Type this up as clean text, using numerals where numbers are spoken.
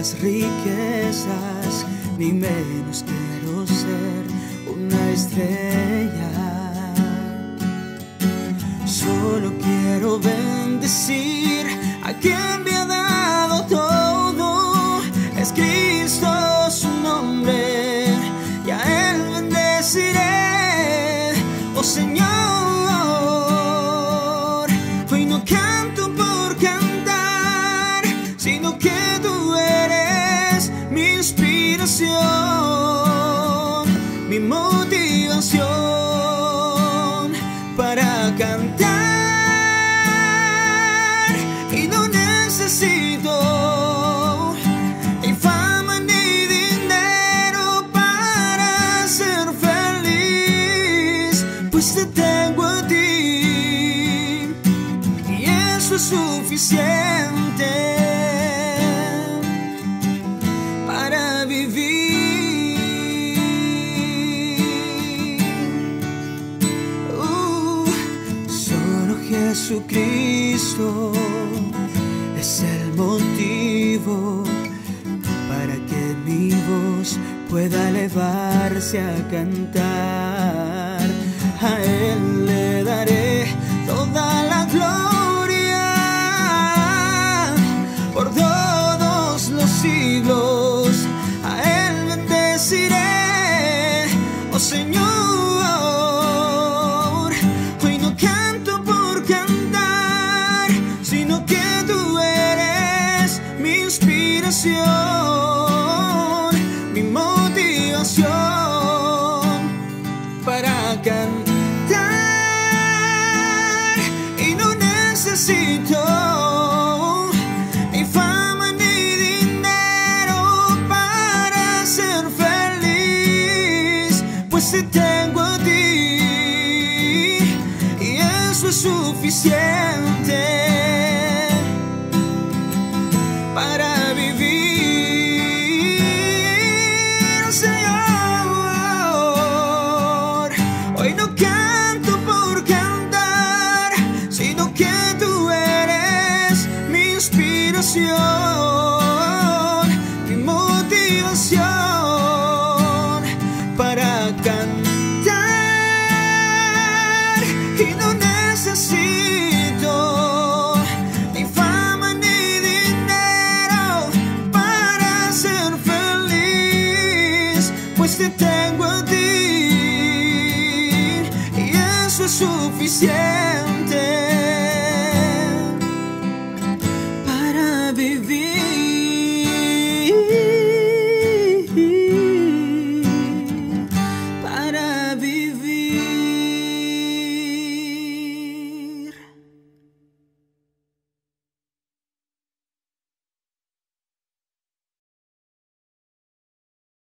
las riquezas, ni menos quiero ser una estrella. Solo quiero bendecir a quien me ha dado todo. Es Cristo su nombre, y a Él bendeciré. Oh Señor, hoy no canto por cantar, sino que tú eres mi inspiración, mi motivación para cantar. Y no necesito ni fama ni dinero para ser feliz, pues te tengo a ti, y eso es suficiente para vivir. Solo Jesucristo es el motivo para que mi voz pueda elevarse a cantar. A Él le daré toda la gloria por todos los siglos. A Él bendeciré, oh Señor. Hoy no canto por cantar, sino que tú eres mi inspiración, mi motivación para cantar. Y no necesito ni fama ni dinero para ser feliz, pues te tengo a ti, y eso es suficiente para vivir, Señor. Hoy no canto por cantar, sino que tú eres mi inspiración, mi motivación para cantar. Y no necesito ni fama ni dinero para ser feliz, pues te tengo a ti, y eso es suficiente